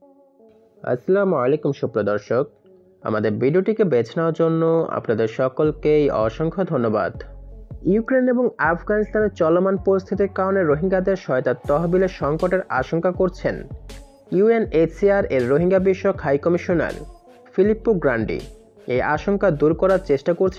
আসসালামু আলাইকুম সুপ্রদর্শক, আমাদের ভিডিওটিকে বেছে নেওয়ার জন্য আপনাদের সকলকেই অসংখ্য ধন্যবাদ। ইউক্রেন এবং আফগানিস্তানের চলমান পরিস্থিতির কারণে রোহিঙ্গাদের সহায়তার তহবিলের সংকটের আশঙ্কা করছেন ইউএনএইচসিআর এর রোহিঙ্গা বিষয়ক হাই কমিশনার ফিলিপ্পো গ্রান্ডি। এই আশঙ্কা দূর করার চেষ্টা করছে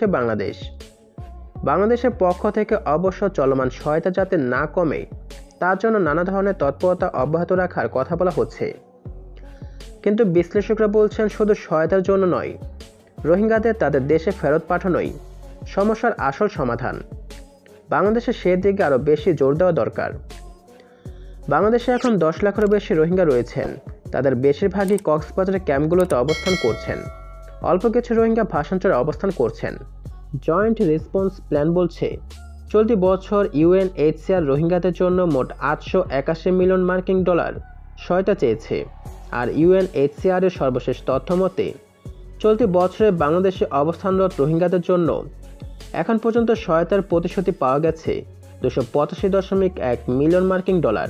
বাংলাদেশের পক্ষ থেকে অবশ্য চলমান সহায়তা যাতে না কমে তার জন্য নানা ধরনের তৎপরতা অব্যাহত রাখার কথা বলা হচ্ছে। কিন্তু বিশ্লেষকরা বলছেন শুধু সহায়তার জন্য নয়, রোহিঙ্গাদের তাদের দেশে ফেরত পাঠানোই সমস্যার আসল সমাধান। বাংলাদেশে সেদিকে আরও বেশি জোর দেওয়া দরকার। বাংলাদেশে এখন 10 লাখেরও বেশি রোহিঙ্গা রয়েছেন। তাদের বেশিরভাগই কক্সবাজারের ক্যাম্পগুলোতে অবস্থান করছেন। অল্প কিছু রোহিঙ্গা ভাষান্তরে অবস্থান করছেন। জয়েন্ট রেসপন্স প্ল্যান বলছে চলতি বছর ইউএনএইচসিআর রোহিঙ্গাদের জন্য মোট 881 মিলিয়ন মার্কিন ডলার সহায়তা চেয়েছে। আর ইউএনএইচসিআর এর সর্বশেষ তথ্য মতে চলতি বছরে বাংলাদেশে অবস্থানরত রোহিঙ্গাদের জন্য এখন পর্যন্ত সহায়তার প্রতিশ্রুতি পাওয়া গেছে 285.1 মিলিয়ন মার্কিন ডলার।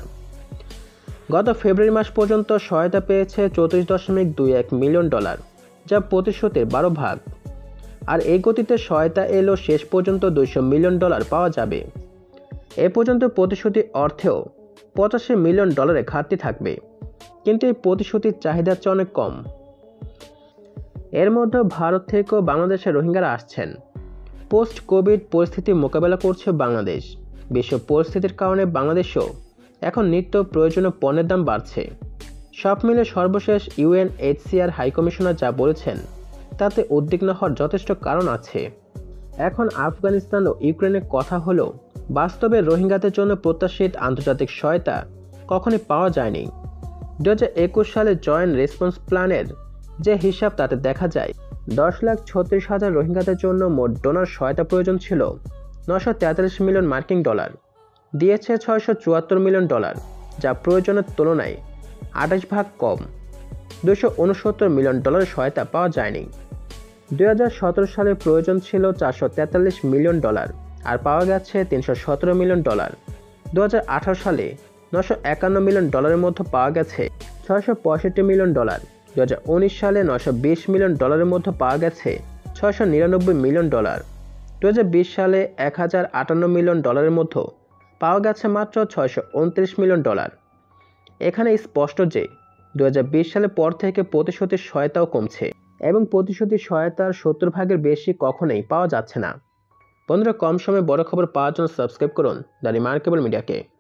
গত ফেব্রুয়ারি মাস পর্যন্ত সহায়তা পেয়েছে 34.21 মিলিয়ন ডলার, যা প্রতিশ্রুতির 12 ভাগ। আর এই গতিতে সহায়তা এলো শেষ পর্যন্ত 200 মিলিয়ন ডলার পাওয়া যাবে। এ পর্যন্ত প্রতিশ্রুতি অর্থেও 85 মিলিয়ন ডলারের ঘাটতি থাকবে, কিন্তু এই প্রতিশ্রুতির চাহিদার চেয়ে অনেক কম। এর মধ্যে ভারত থেকেও বাংলাদেশে রোহিঙ্গারা আসছেন। পোস্ট কোভিড পরিস্থিতি মোকাবেলা করছে বাংলাদেশ। বিশ্ব পরিস্থিতির কারণে বাংলাদেশেও এখন নিত্য প্রয়োজনীয় পণ্যের দাম বাড়ছে। সব মিলে সর্বশেষ ইউএনএইচসিআর হাইকমিশনার যা বলেছেন তাতে উদ্বিগ্ন হওয়ার যথেষ্ট কারণ আছে। এখন আফগানিস্তান ও ইউক্রেনের কথা হলো বাস্তবে রোহিঙ্গাদের জন্য প্রত্যাশিত আন্তর্জাতিক সহায়তা কখনই পাওয়া যায়নি। 2021 সালে জয়েন্ট রেসপন্স প্ল্যানের যে হিসাব তাতে দেখা যায় 10,36,000 রোহিঙ্গাদের জন্য মোট ডোনার সহায়তা প্রয়োজন ছিল 943 মিলিয়ন মার্কিন ডলার, দিয়েছে 674 মিলিয়ন ডলার, যা প্রয়োজনের তুলনায় 28 ভাগ কম। 269 মিলিয়ন ডলারের সহায়তা পাওয়া যায়নি। 2017 সালে প্রয়োজন ছিল 443 মিলিয়ন ডলার, আর পাওয়া গেছে 317 মিলিয়ন ডলার। 2018 সালে 951 মিলিয়ন ডলারের মধ্যে পাওয়া গেছে 665 মিলিয়ন ডলার। 2019 সালে 920 মিলিয়ন ডলারের মধ্যে পাওয়া গেছে 699 মিলিয়ন ডলার। 2020 সালে 1058 মিলিয়ন ডলারের মধ্যে পাওয়া গেছে মাত্র 629 মিলিয়ন ডলার। এখানে স্পষ্ট যে 2020 সালের পর থেকে প্রতিশ্রুতির সহায়তাও কমছে এবং প্রতিশ্রুতির সহায়তার 70 ভাগের বেশি কখনোই পাওয়া যাচ্ছে না। বন্ধুরা, কম সময়ে বড় খবর পাওয়ার জন্য সাবস্ক্রাইব করুন দ্য রিমার্কেবল মিডিয়াকে।